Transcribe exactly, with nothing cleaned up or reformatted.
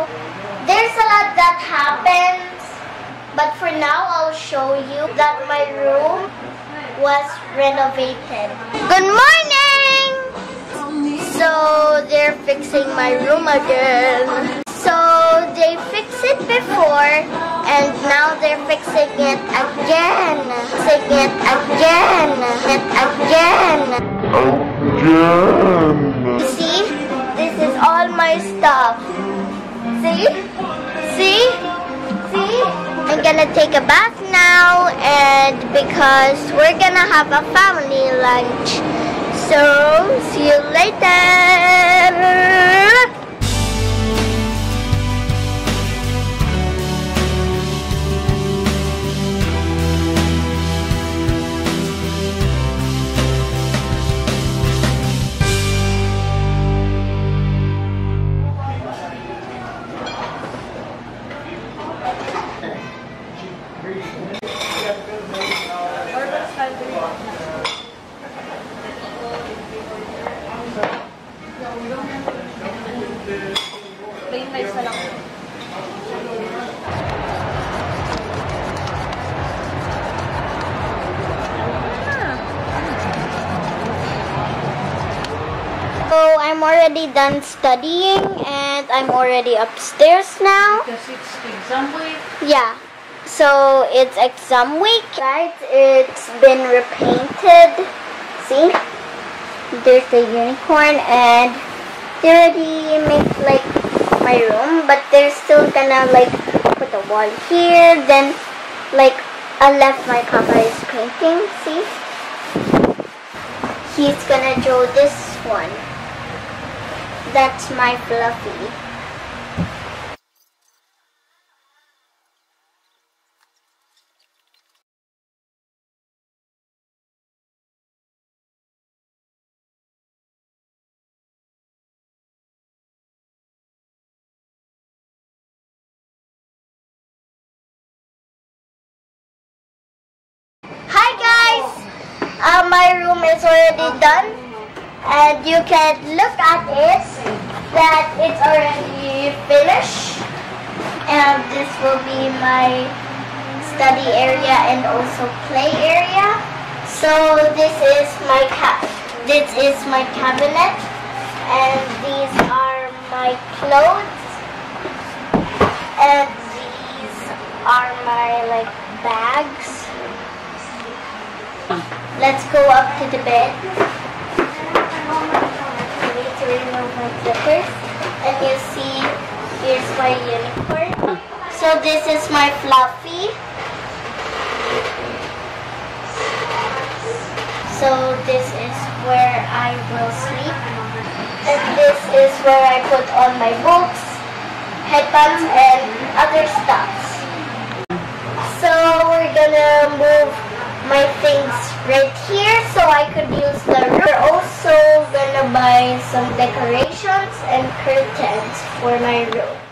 there's a lot that happens. But for now, I'll show you that my room was renovated. Good morning! So, they're fixing my room again. So, they fixed it before, and now they're fixing it again. Fixing it again. It again. Again. See? This is all my stuff. See? See? See? I'm gonna take a bath now, and because we're gonna have a family lunch. So, see you later! So I'm already done studying and I'm already upstairs now. Because it's exam week. Yeah. So it's exam week. Right? It's been repainted. See? There's the unicorn and they already made like my room, but they're still gonna like put a wall here. Then like I left my papa is painting. See? He's gonna draw this one. That's my Fluffy. Hi guys! Uh, my room is already done. And you can look at it, that it's already finished. And this will be my study area and also play area. So this is my ca this is my cabinet, and these are my clothes, and these are my like bags. Let's go up to the bed. To remove my slippers, and you see here's my unicorn. So this is my Fluffy. So this is where I will sleep, and this is where I put on my books, headbands, and other stuffs. So we're gonna move my things right here so I could use the room. We're also gonna buy some decorations and curtains for my room.